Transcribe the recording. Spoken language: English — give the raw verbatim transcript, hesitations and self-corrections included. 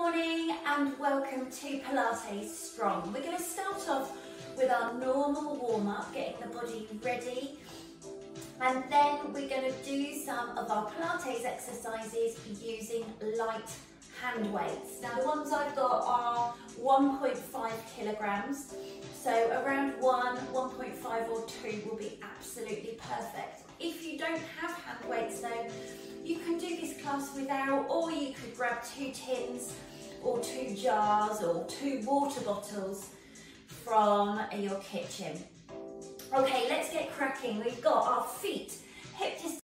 morning and welcome to Pilates Strong. We're going to start off with our normal warm-up, getting the body ready, and then we're going to do some of our Pilates exercises using light hand weights. Now the ones I've got are one point five kilograms, so around one, one point five or two will be absolutely perfect. If you don't have hand weights though, you can do this class without, or you could grab two tins or two jars or two water bottles from your kitchen. Okay, let's get cracking. We've got our feet hip distance